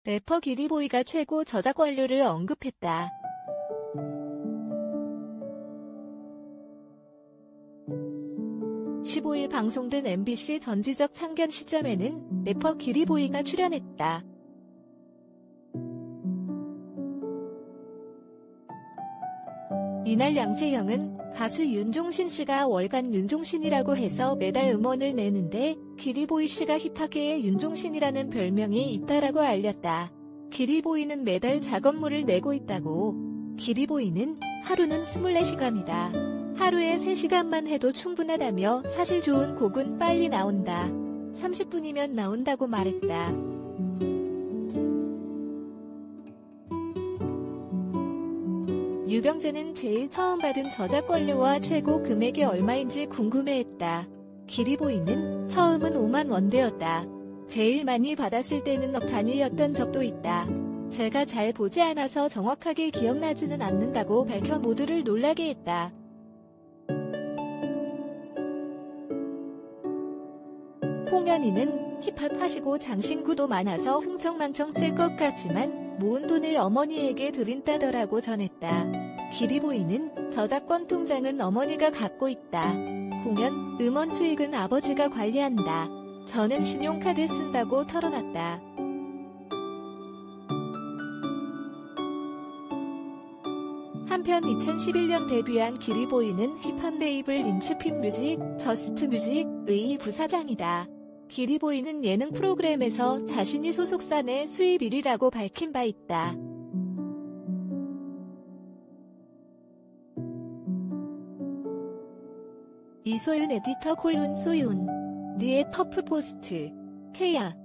래퍼 기리보이가 최고 저작 권료를 언급했다. (15일) 방송된 MBC 전지적 창견 시점에는 래퍼 기리보이가 출연했다. 이날 양재형은 가수 윤종신 씨가 월간 윤종신이라고 해서 매달 음원을 내는데 기리보이 씨가 힙합계의 윤종신이라는 별명이 있다라고 알렸다. 기리보이는 매달 작업물을 내고 있다고. 기리보이는 하루는 24시간이다. 하루에 3시간만 해도 충분하다며 사실 좋은 곡은 빨리 나온다. 30분이면 나온다고 말했다. 유병재는 제일 처음 받은 저작 권료와 최고 금액이 얼마인지 궁금해했다. 기리보이는 처음은 5만 원대였다. 제일 많이 받았을 때는 억 단위였던 적도 있다. 제가 잘 보지 않아서 정확하게 기억나지는 않는다고 밝혀 모두를 놀라게 했다. 홍현희는 힙합 하시고 장신구도 많아서 흥청망청 쓸 것 같지만 모은 돈을 어머니에게 드린다더라고 전했다. 기리보이는 저작권 통장은 어머니가 갖고 있다. 공연, 음원 수익은 아버지가 관리한다. 저는 신용카드 쓴다고 털어놨다. 한편 2011년 데뷔한 기리보이는 힙합 레이블 린치핀 뮤직, 저스트 뮤직의 부사장이다. 기리보이는 예능 프로그램에서 자신이 소속사 내 수입 1위라고 밝힌 바 있다. 이소윤 에디터 소윤. 리의 터프포스트. K야.